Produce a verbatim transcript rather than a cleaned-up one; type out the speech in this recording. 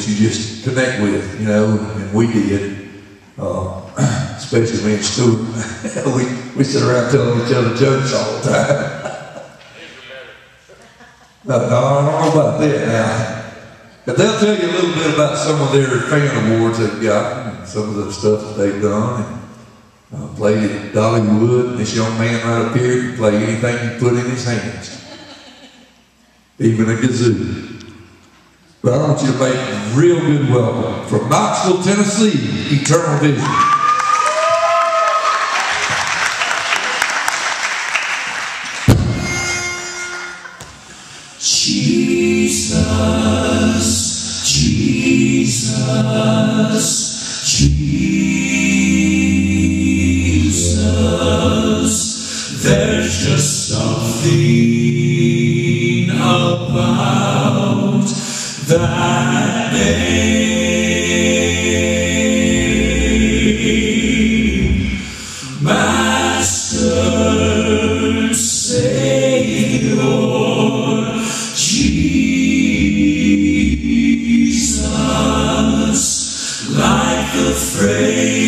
that you just connect with, you know, and we did, uh, especially me and Stuart. we, we sit around telling each other jokes all the time. no, no, I don't know about that now. But they'll tell you a little bit about some of their fan awards they've gotten, and some of the stuff that they've done. And, uh, played at Dollywood. This young man right up here can play anything he put in his hands, even a kazoo. But I want you to make a real good welcome from Knoxville, Tennessee, Eternal Vision. Jesus, Jesus, Jesus, there's just something about that name. Master, Savior, Jesus, like the fragrance